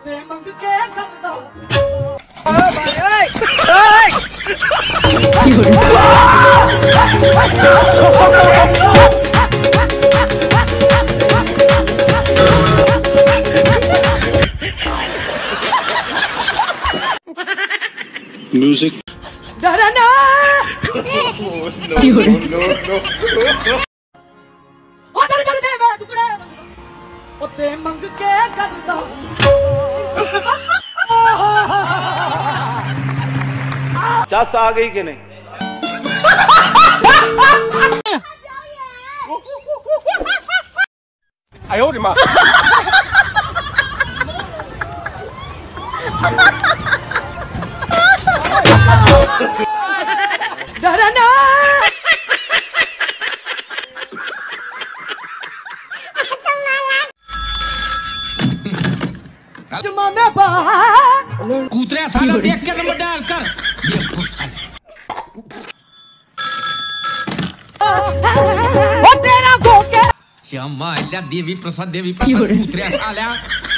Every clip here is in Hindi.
ते मंग के करदा म्यूजिक डरना डर दे मैं टुकड़े ओ ते मंग के करदा चस आ गई कि नहीं? आयो रे माँ। डरना जमाने बाहर कूतरे साला देख के नंबर डायल कर ये ओ तेरा गोके श्यामा देवी प्रसाद कूतरे साला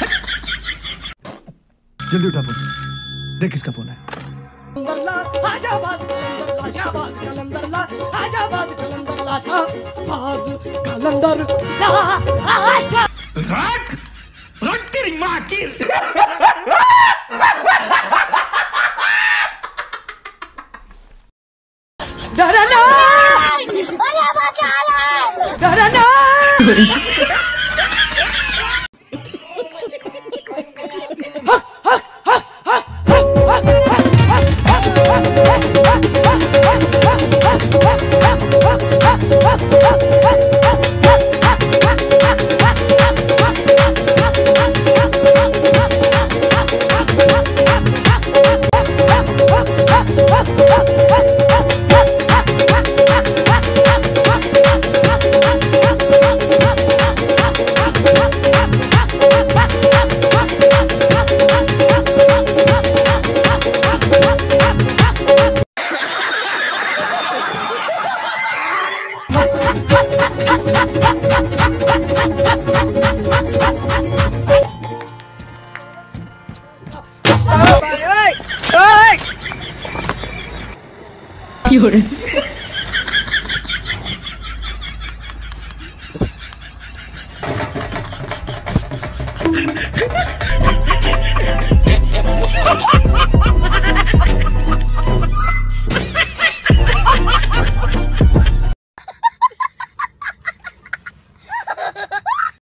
जल्दी उठा फोन देख किसका फोन है। आशाबाज कलंदर ला आशाबाज कलंदर ला आशाबाज कलंदर ला आशा रख तेरी माँ की डरना डरना You're